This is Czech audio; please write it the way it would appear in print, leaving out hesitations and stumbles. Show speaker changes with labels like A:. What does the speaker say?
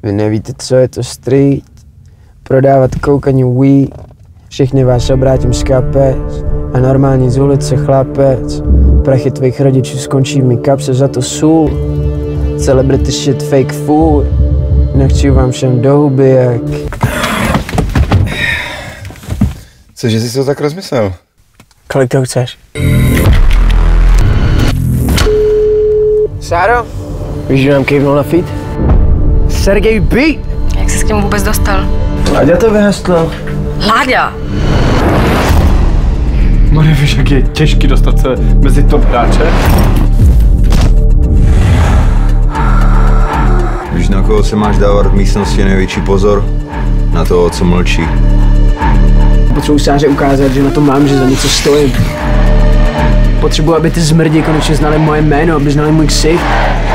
A: Vy nevíte, co je to street. Prodávat koukaní weed. Všichni vás obrátím z kapes. A normální z ulice chlapec. Prachy tvých rodičů skončí v mý kapse za to sůl. Celebrity shit fake food. Nechci vám všem do huby jak...
B: Cože jsi to tak rozmyslel?
A: Kolik to chceš? Sáro? Víš, že nám kejvnul na feed? Sergej B!
C: Jak jsi s tím vůbec dostal?
A: Láďa to vyhastlil.
C: Láďa!
D: Marie, víš, jak je těžký dostat se mezi top hráče?
B: Víš, na koho se máš dávat v místnosti největší pozor? Na toho, co mlčí.
A: Potřebuji Sáře ukázat, že na to mám, že za něco stojím. Potřebuji, aby ty zmrdi konečně znali moje jméno, aby znali můj ksich.